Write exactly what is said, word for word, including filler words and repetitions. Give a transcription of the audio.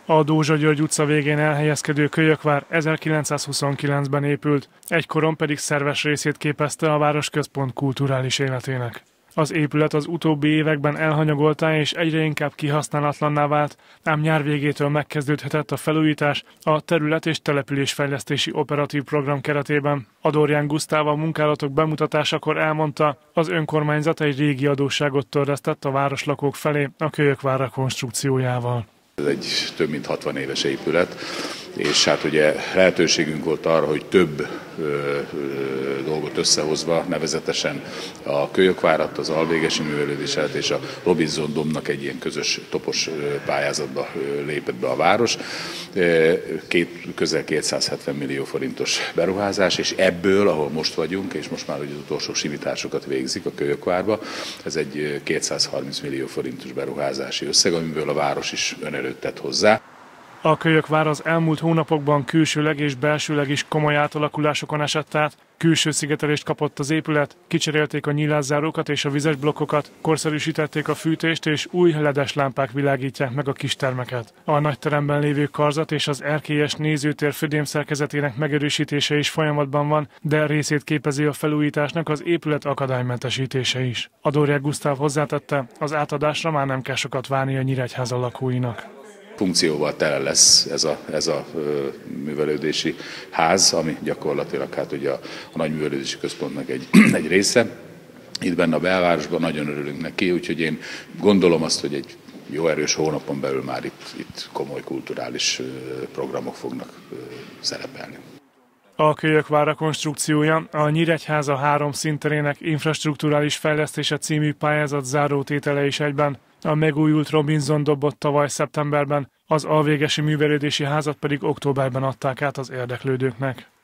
A Dózsa György utca végén elhelyezkedő kölyökvár ezerkilencszázhuszonkilencben épült, egykoron pedig szerves részét képezte a városközpont kulturális életének. Az épület az utóbbi években elhanyagoltá és egyre inkább kihasználatlanná vált, ám nyár végétől megkezdődhetett a felújítás a terület- és településfejlesztési operatív program keretében. Adorján Gusztáv a munkálatok bemutatásakor elmondta, az önkormányzat egy régi adósságot törlesztett a városlakók felé a kölyökvár rekonstrukciójával. Ez egy több mint hatvan éves épület, és hát ugye lehetőségünk volt arra, hogy több ö, ö, dolgot összehozva, nevezetesen a kölyökvárat, az alvégesi művelődéset és a Robinson Domnak egy ilyen közös topos pályázatba lépett be a város. Két, közel kétszázhetven millió forintos beruházás, és ebből, ahol most vagyunk, és most már ugye az utolsó simításokat végzik a kölyökvárba, ez egy kétszázharminc millió forintos beruházási összeg, amiből a város is önerőt tett hozzá. A kölyökvár az elmúlt hónapokban külsőleg és belsőleg is komoly átalakulásokon esett át, külső szigetelést kapott az épület, kicserélték a nyílászárókat és a vizes blokkokat, korszerűsítették a fűtést és új ledes lámpák világítják meg a kistermeket. A nagyteremben lévő karzat és az erkélyes nézőtér födémszerkezetének megerősítése is folyamatban van, de részét képezi a felújításnak az épület akadálymentesítése is. Adorján Gusztáv hozzátette, az átadásra már nem kell sokat várni a Nyíregyháza lakóinak. Funkcióval tele lesz ez a, ez a ö, művelődési ház, ami gyakorlatilag hát ugye a, a nagy művelődési központnak egy, egy része. Itt benne a belvárosban nagyon örülünk neki, úgyhogy én gondolom azt, hogy egy jó erős hónapon belül már itt, itt komoly kulturális ö, programok fognak ö, szerepelni. A kölyökvár rekonstrukciója a Nyíregyháza három színterének infrastrukturális fejlesztése című pályázat zárótétele is egyben. A megújult Robinson dobot tavaly szeptemberben, az alvégesi művelődési házat pedig októberben adták át az érdeklődőknek.